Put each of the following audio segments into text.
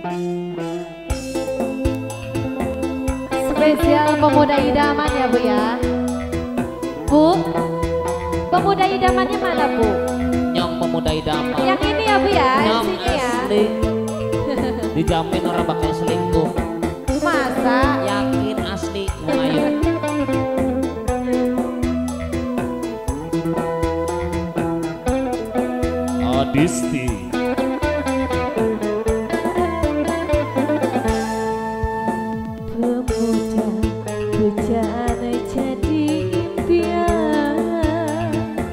Spesial pemuda idaman ya Bu ya. Bu, pemuda idamannya mana Bu? Nyong pemuda idaman. Yang ini ya Bu ya, Nyong sini ya. asli. Dijamin orang bakal selingkuh. Masa? Yakin asli. Ayo. Adisti. Pemuda pujaan jadi impian.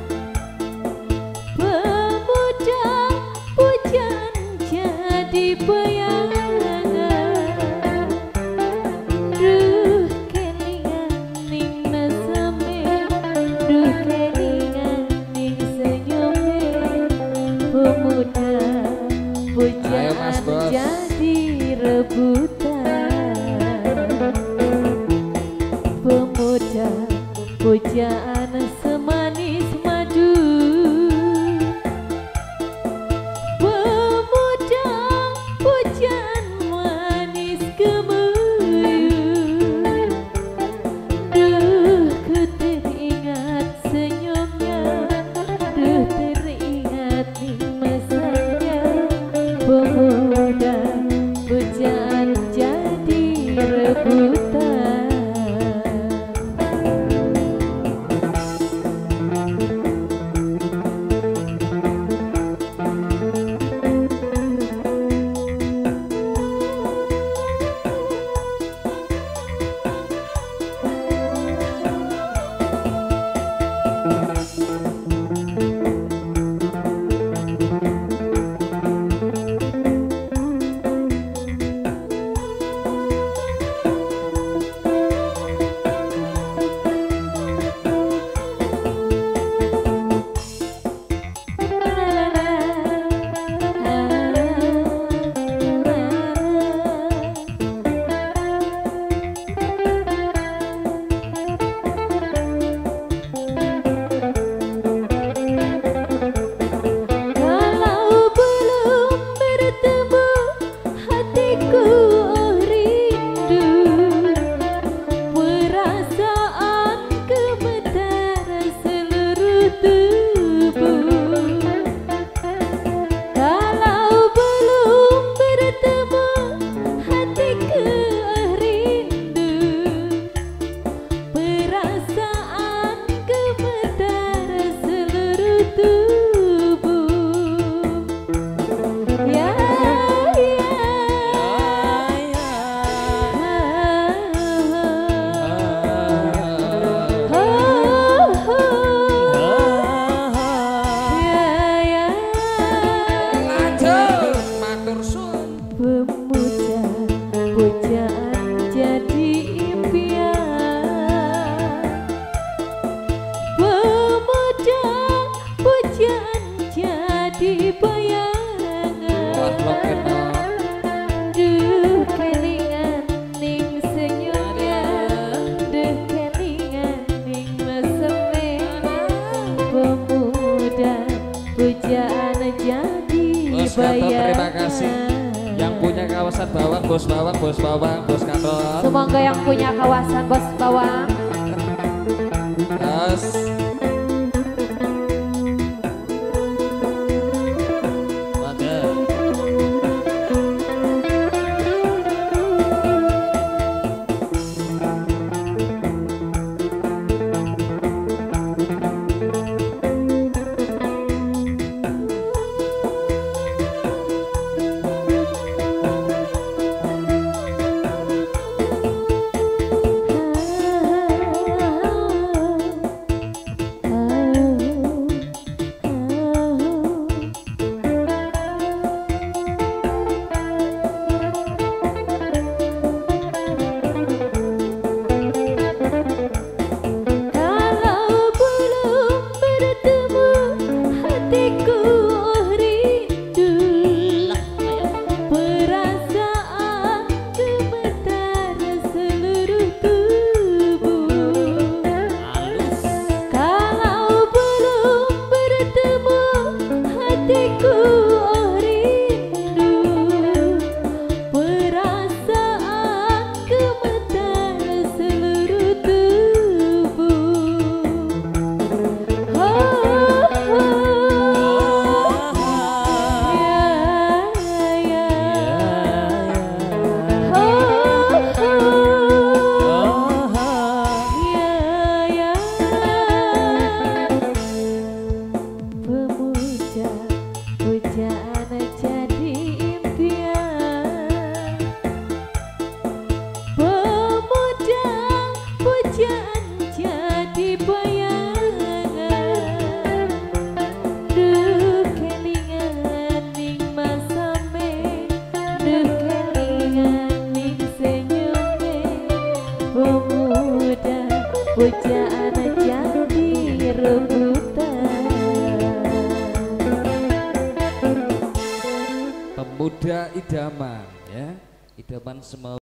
Pemuda pujaan jadi bayangan. Duh kelingan ning meseme, duh kelingan ning senyume. Pemuda Ayo, Mas pujaan Bos. jadi rebutan. Pemuda pujaan semanis madu. Pemuda pujaan manis gemuruh. Duh ku teringat senyumnya, duh teringat nih mesranya. Pemuda pujaan jadi rebutan. Kalau belum bertemu hatiku rindu. Perasaan gemetar seluruh tubuh. Kalau belum bertemu hatiku rindu. Perasaan gemetar seluruh tubuh. Ya, ya. Oh, oh. Ya, ya. Lanjut. Matur suwun. Pemuda pujaan jadi impian. Pemuda pujaan jadi bayangan. Wah, lo kena. Duh kelingan ning senyumnya, duh kelingan ning meseme. Pemuda pujaan jadi Bos kantor bayangan. terima kasih. Yang punya kawasan bawang, bos bawang, bos bawang, bos kantor. Semoga yang punya kawasan bos bawang. Bos. Mangga. pemuda idaman ya, idaman semua.